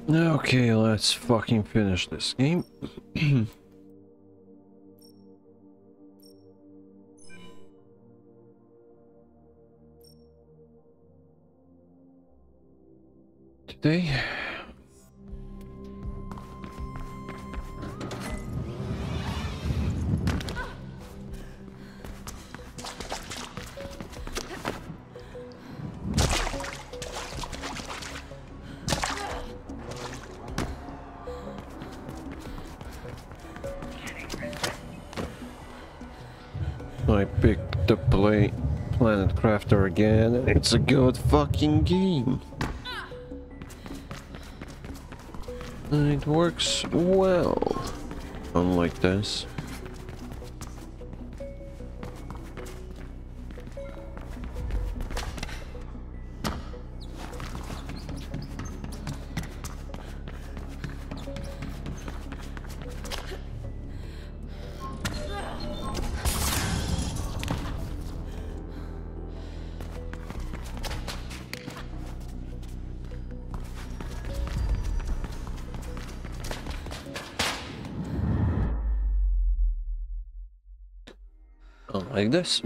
Okay, let's fucking finish this game. Today. I picked the Planet Crafter again, and it's a good fucking game. It works well, unlike this. Like this.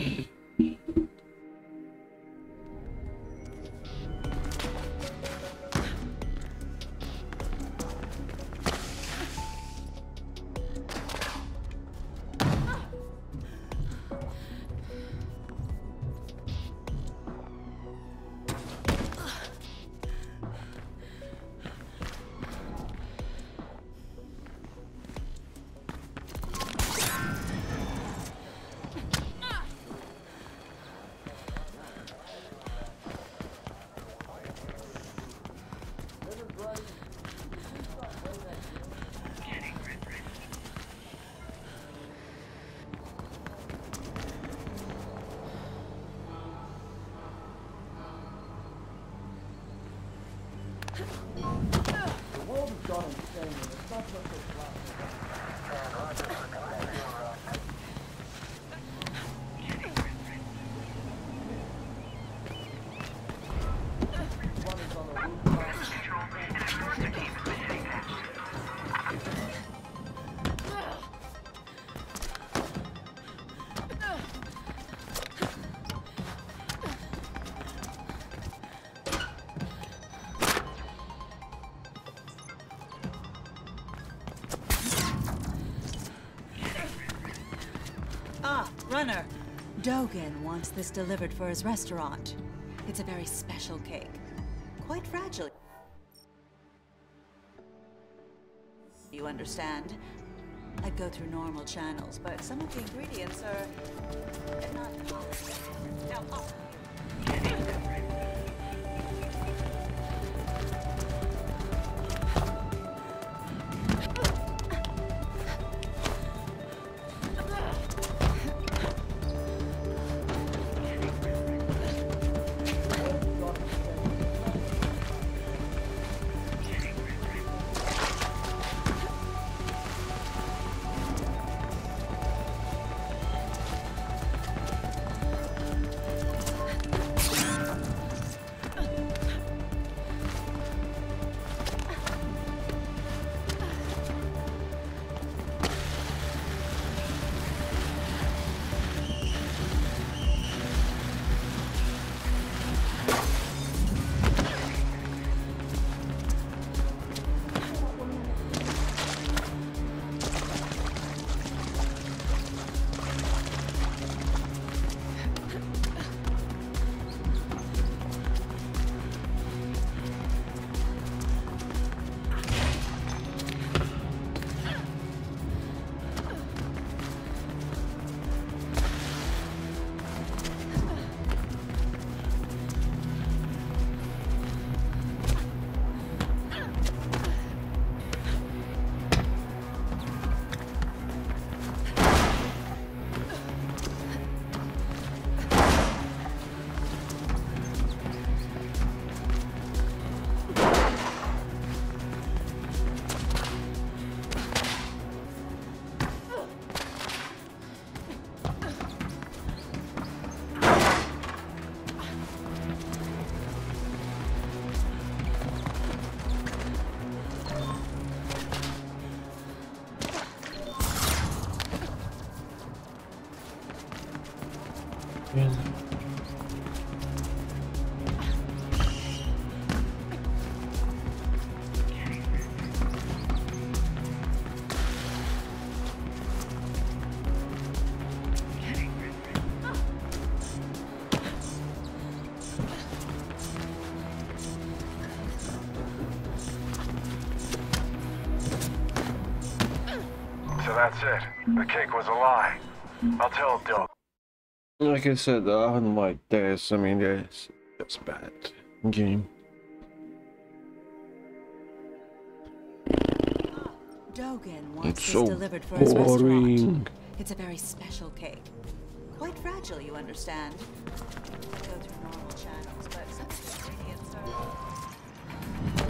Runner. Dogen wants this delivered for his restaurant. It's a very special cake. Quite fragile. You understand? I'd go through normal channels, but some of the ingredients are not possible. Yeah. So that's it. The cake was a lie. I'll tell Doug. Like I said, unlike this, I mean, it's bad game. Dogen wants It's this so delivered for his restaurant. boring. It's a very special cake. Quite fragile, you understand. I go through normal channels, but some of the ingredients are...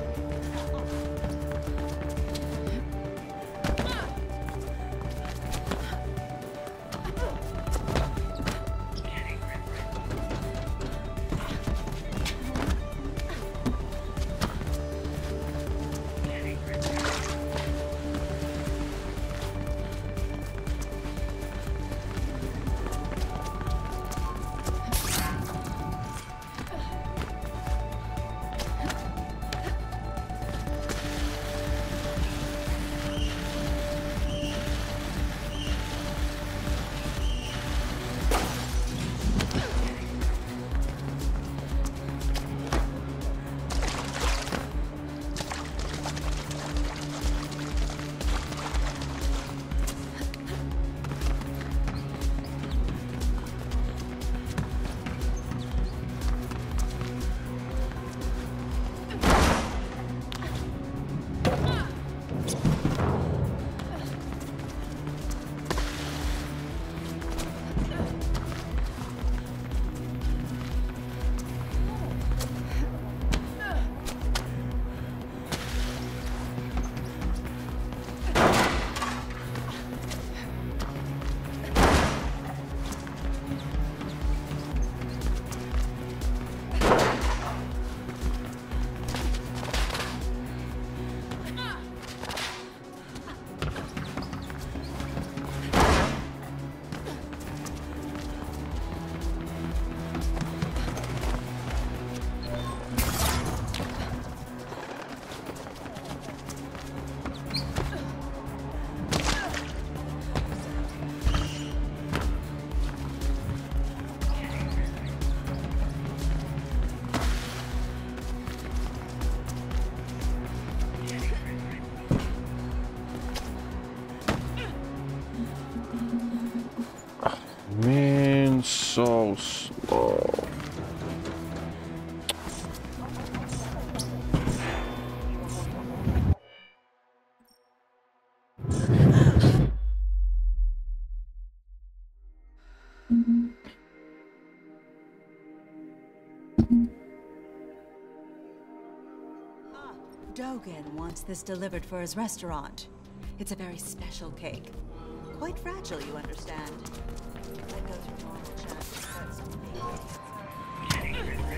Man, so slow. Dogen wants this delivered for his restaurant. It's a very special cake. Quite fragile, you understand. I go through normal channels, but some of the ingredients are...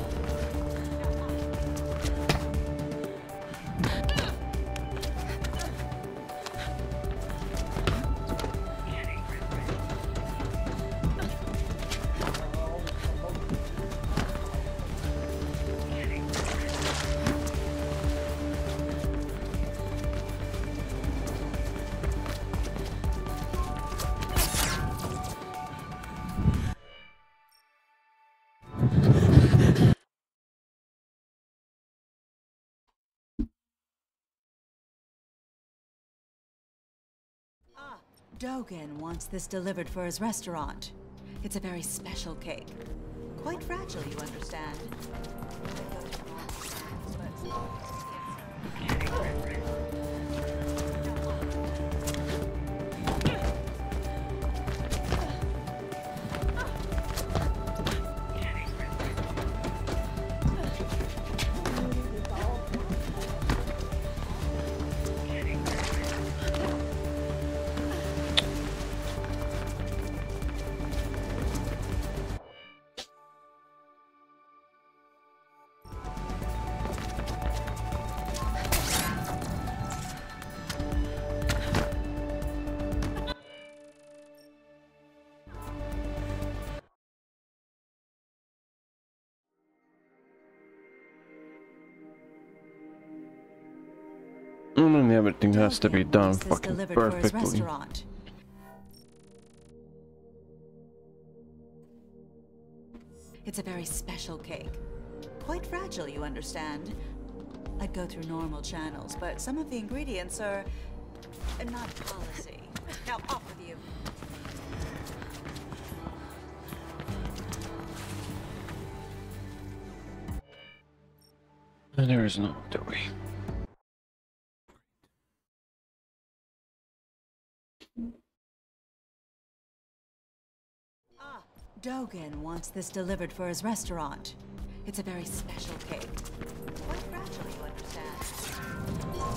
Dogen wants this delivered for his restaurant. It's a very special cake. Quite fragile, you understand. I go through normal channels, but some of the ingredients are... I mean, everything has to be Dogen done wants this fucking delivered for his perfectly. restaurant. It's a very special cake. Quite fragile, you understand. I'd go through normal channels, but some of the ingredients are not policy. Now off with you. And there is no other way. Dogen wants this delivered for his restaurant. It's a very special cake. Quite fragile, you understand.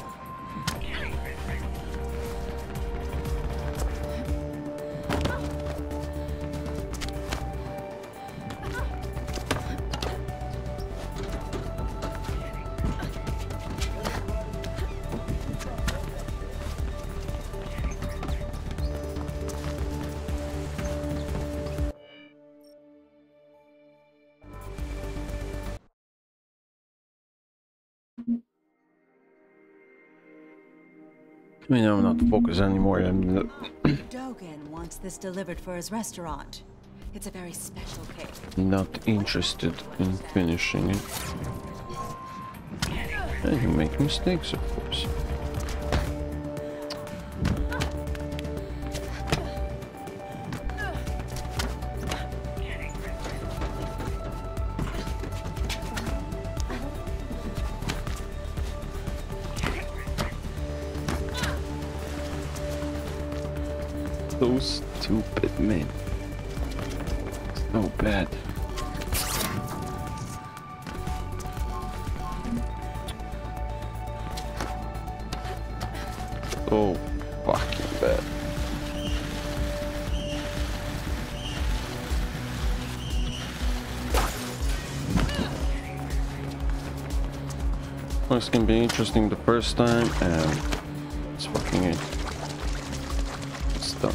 I mean, I'm not focused anymore. I'm Dogen wants this delivered for his restaurant. It's a very special cake. not interested in finishing it. And you make mistakes, of course. Those stupid men. So bad. So fucking bad. Well, this can be interesting the first time, and it's fucking it. It's done.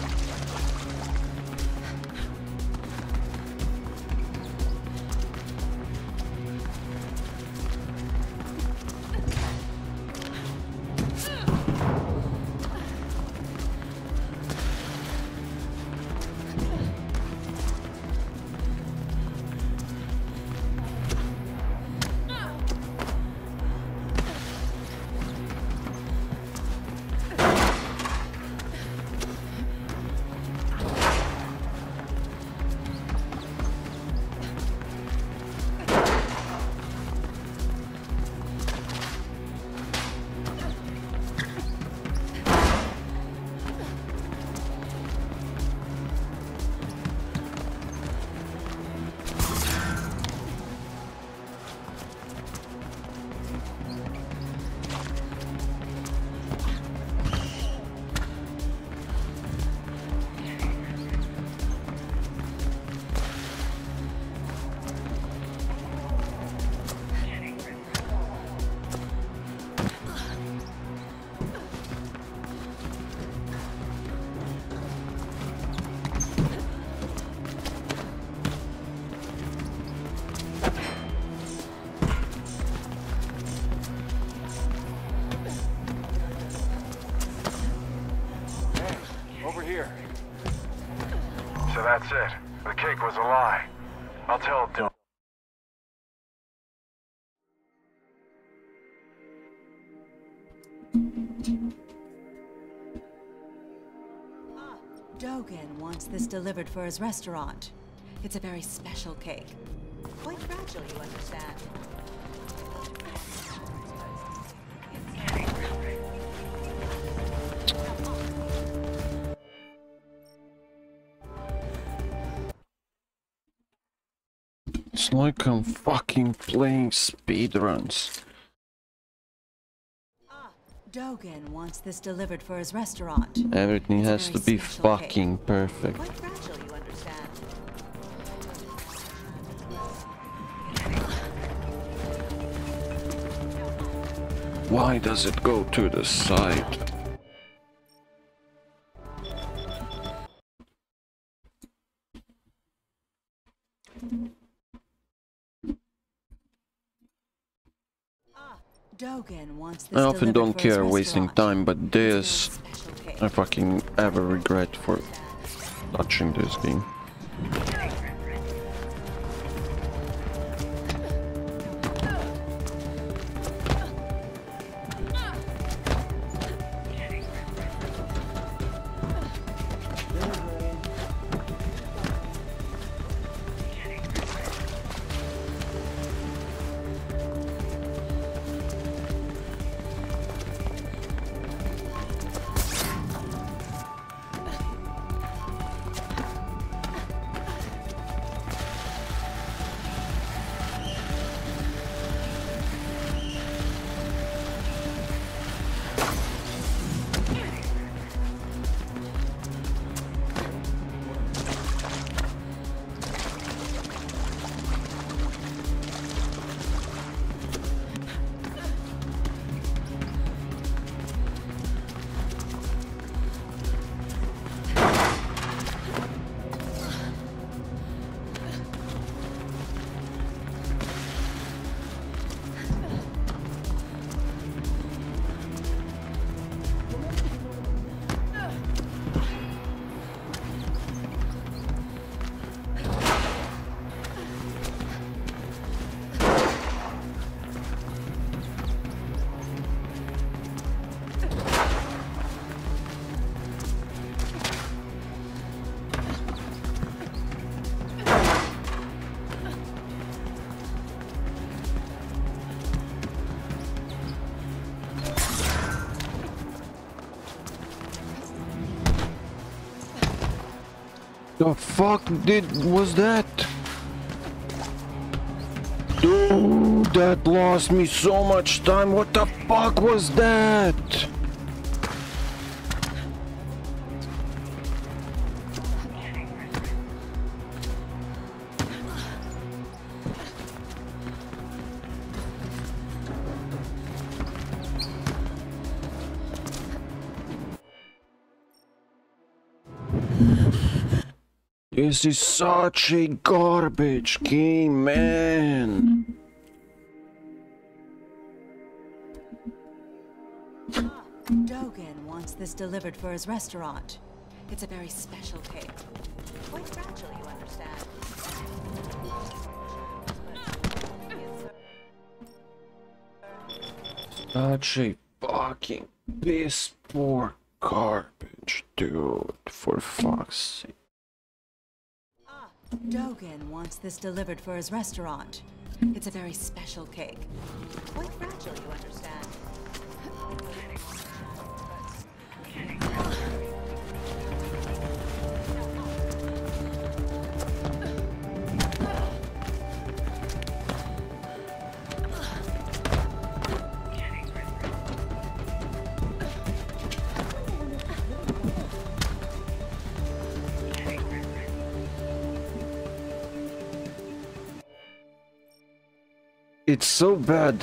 Over here. So that's it. The cake was a lie. I'll tell Dylan. Dogen wants this delivered for his restaurant. It's a very special cake. Quite fragile, you understand. It's like I'm fucking playing speedruns. Dogen wants this delivered for his restaurant. Everything It's a has to very be special fucking cake. perfect. Quite fragile, you understand. Why does it go to the side? Dogen wants this I often delivered don't for his care wasting restaurant. time, but It's a very this special cake. I fucking ever regret for touching this game. The fuck was that? Dude, that lost me so much time. What the fuck was that? This is such a garbage game, man. Dogen wants this delivered for his restaurant. It's a very special cake. Quite fragile, you understand. Such a fucking piss poor garbage, dude. For fuck's sake. Dogen wants this delivered for his restaurant. It's a very special cake. Quite fragile, you understand. It's so bad.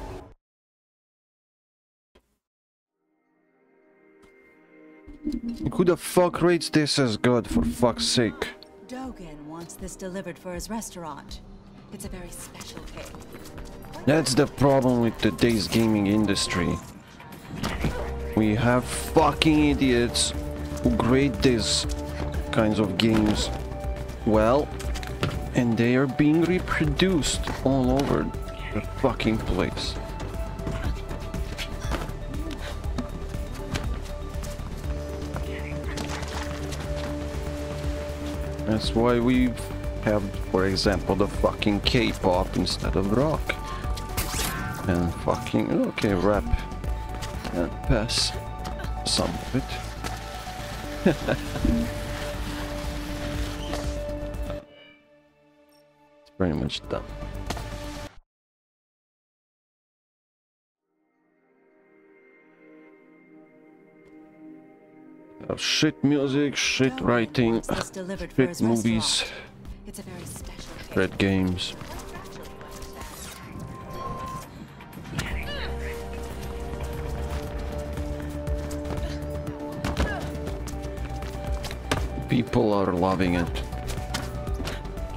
Who the fuck rates this as good, for fuck's sake? Dogen wants this delivered for his restaurant. It's a very special cake. That's the problem with today's gaming industry. We have fucking idiots who grade these kinds of games well, and they are being reproduced all over the fucking place. That's why we have, for example, the fucking K-pop instead of rock. And fucking, okay, rap. And pass some of it. It's pretty much done. Shit music, shit writing, shit movies, It's a very special cake. shit games. People are loving it.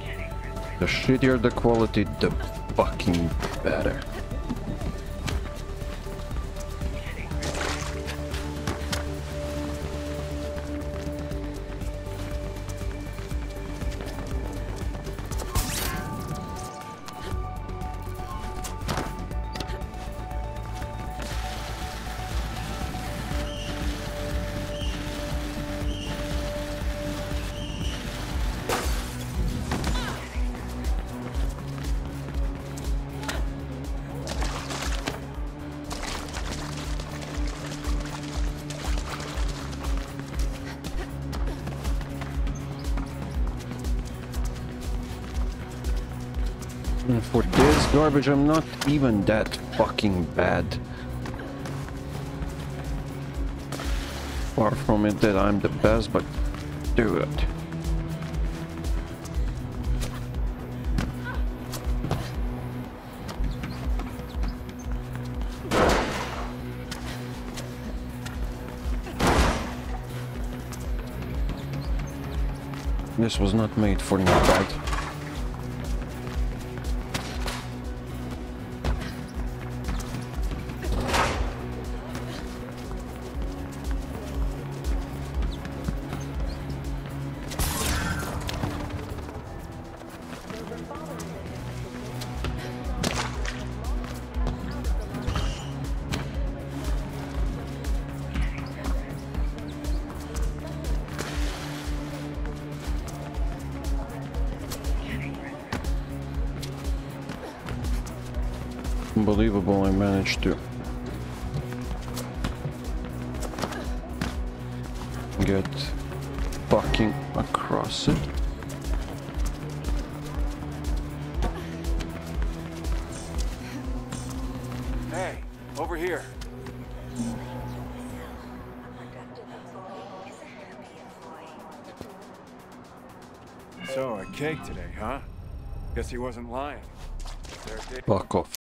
The shittier the quality, the fucking better. And for this garbage, I'm not even that fucking bad. Far from it that I'm the best, but do it. This was not made for bad. Unbelievable, I managed to get fucking across it. Hey, over here. So, a cake today, huh? Guess he wasn't lying. Fuck off.